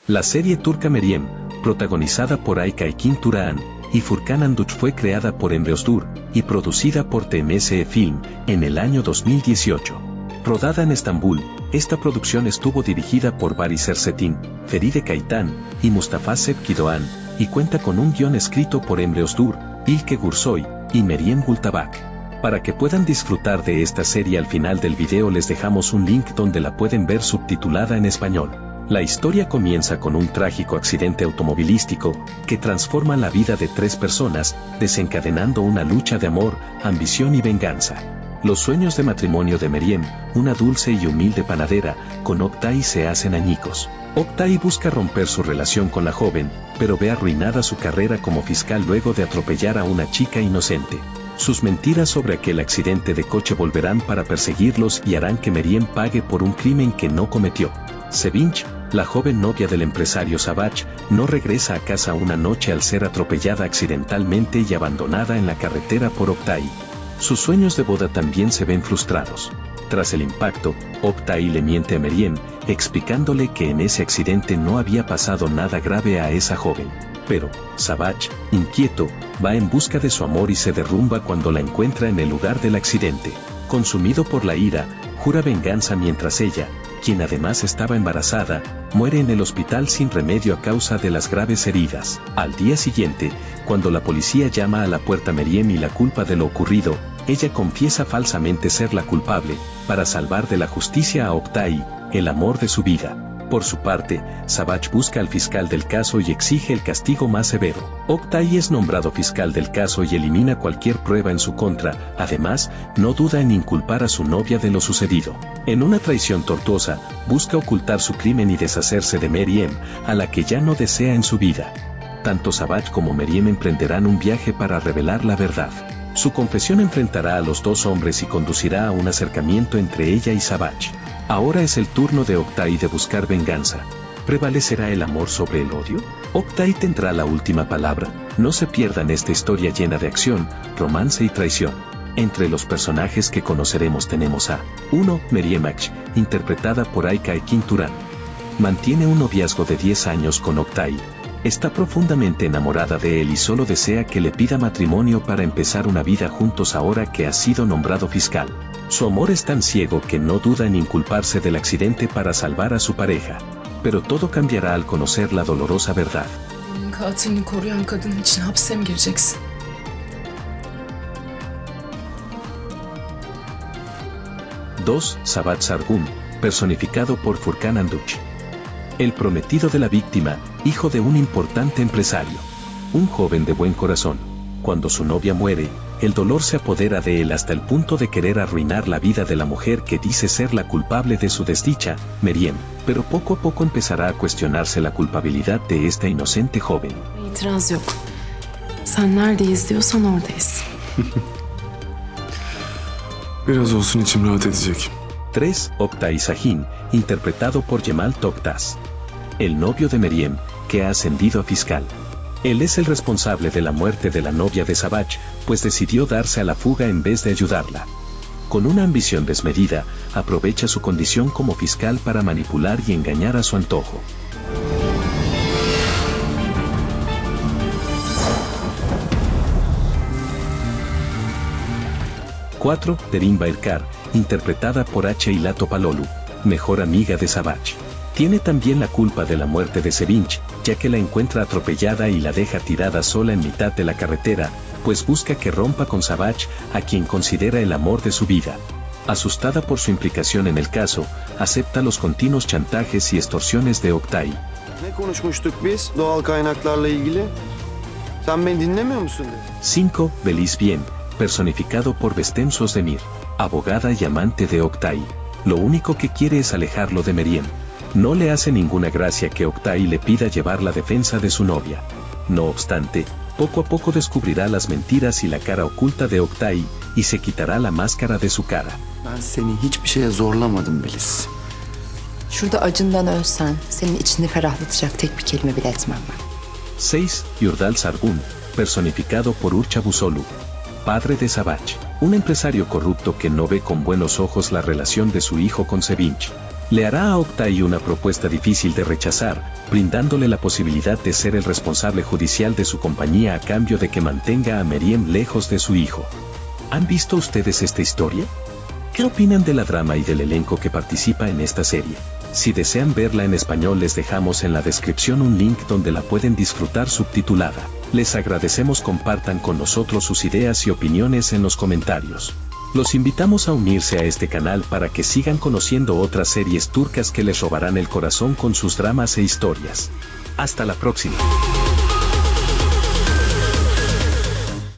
La serie turca Meryem, protagonizada por Aykin Turan y Furkan Anduç, fue creada por Emre Özdur y producida por TMS Film en el año 2018. Rodada en Estambul, esta producción estuvo dirigida por Barış Erçetin, Feride Kaytan y Mustafa Sebki Doğan, y cuenta con un guión escrito por Emre Özdur, İlke Gürsoy y Meryem Gültabak. Para que puedan disfrutar de esta serie, al final del video les dejamos un link donde la pueden ver subtitulada en español. La historia comienza con un trágico accidente automovilístico que transforma la vida de 3 personas, desencadenando una lucha de amor, ambición y venganza. Los sueños de matrimonio de Meryem, una dulce y humilde panadera, con Oktay se hacen añicos. Oktay busca romper su relación con la joven, pero ve arruinada su carrera como fiscal luego de atropellar a una chica inocente. Sus mentiras sobre aquel accidente de coche volverán para perseguirlos y harán que Meryem pague por un crimen que no cometió. Sevinç, la joven novia del empresario Savaş, no regresa a casa una noche al ser atropellada accidentalmente y abandonada en la carretera por Oktay. Sus sueños de boda también se ven frustrados. Tras el impacto, Oktay le miente a Meryem, explicándole que en ese accidente no había pasado nada grave a esa joven. Pero, Savaş, inquieto, va en busca de su amor y se derrumba cuando la encuentra en el lugar del accidente. Consumido por la ira, jura venganza mientras ella, quien además estaba embarazada, muere en el hospital sin remedio a causa de las graves heridas. Al día siguiente, cuando la policía llama a la puerta a Meryem y la culpa de lo ocurrido, ella confiesa falsamente ser la culpable, para salvar de la justicia a Oktay, el amor de su vida. Por su parte, Savaş busca al fiscal del caso y exige el castigo más severo. Oktay es nombrado fiscal del caso y elimina cualquier prueba en su contra. Además, no duda en inculpar a su novia de lo sucedido. En una traición tortuosa, busca ocultar su crimen y deshacerse de Meryem, a la que ya no desea en su vida. Tanto Savaş como Meryem emprenderán un viaje para revelar la verdad. Su confesión enfrentará a los 2 hombres y conducirá a un acercamiento entre ella y Savaş. Ahora es el turno de Oktay de buscar venganza. ¿Prevalecerá el amor sobre el odio? Oktay tendrá la última palabra. No se pierdan esta historia llena de acción, romance y traición. Entre los personajes que conoceremos tenemos a 1. Meryem Akç, interpretada por Aykin Turan. Mantiene un noviazgo de 10 años con Oktay. Está profundamente enamorada de él y solo desea que le pida matrimonio para empezar una vida juntos ahora que ha sido nombrado fiscal. Su amor es tan ciego que no duda en inculparse del accidente para salvar a su pareja. Pero todo cambiará al conocer la dolorosa verdad. Katilini koruyan kadın için hapse mi gireceksin? 2. Savaş Sargun, personificado por Furkan Anduç. El prometido de la víctima, hijo de un importante empresario. Un joven de buen corazón. Cuando su novia muere, el dolor se apodera de él hasta el punto de querer arruinar la vida de la mujer que dice ser la culpable de su desdicha, Meryem. Pero poco a poco empezará a cuestionarse la culpabilidad de esta inocente joven. İtiraz yok. Sen neredeyiz diyorsan oradayız. Biraz olsun içim rahat edecek. 3. Oktay Şahin, interpretado por Cemal Toktas. El novio de Meryem, que ha ascendido a fiscal. Él es el responsable de la muerte de la novia de Savaş, pues decidió darse a la fuga en vez de ayudarla. Con una ambición desmedida, aprovecha su condición como fiscal para manipular y engañar a su antojo. 4. Derin Bayraktar, interpretada por Ayla Topaloğlu, mejor amiga de Savaş. Tiene también la culpa de la muerte de Sevinç, ya que la encuentra atropellada y la deja tirada sola en mitad de la carretera, pues busca que rompa con Savaş, a quien considera el amor de su vida. Asustada por su implicación en el caso, acepta los continuos chantajes y extorsiones de Oktay. Ne konuşmuştuk biz doğal kaynaklarla ilgili? Sen beni dinlemiyor musun? 5. Beliz Bien, personificado por Bestem Sözdemir, abogada y amante de Oktay. Lo único que quiere es alejarlo de Meryem. No le hace ninguna gracia que Oktay le pida llevar la defensa de su novia. No obstante, poco a poco descubrirá las mentiras y la cara oculta de Oktay, y se quitará la máscara de su cara. Ben seni hiçbir şeye zorlamadım Beliz. Şurada acından ölsen, senin içini ferahlatacak tek bir kelime bile etmem ben. 6. Yurdal Sargun, personificado por Urça Busolu, padre de Savaş. Un empresario corrupto que no ve con buenos ojos la relación de su hijo con Sevinç. Le hará a Oktay una propuesta difícil de rechazar, brindándole la posibilidad de ser el responsable judicial de su compañía a cambio de que mantenga a Meryem lejos de su hijo. ¿Han visto ustedes esta historia? ¿Qué opinan de la drama y del elenco que participa en esta serie? Si desean verla en español, les dejamos en la descripción un link donde la pueden disfrutar subtitulada. Les agradecemos, compartan con nosotros sus ideas y opiniones en los comentarios. Los invitamos a unirse a este canal para que sigan conociendo otras series turcas que les robarán el corazón con sus dramas e historias. Hasta la próxima.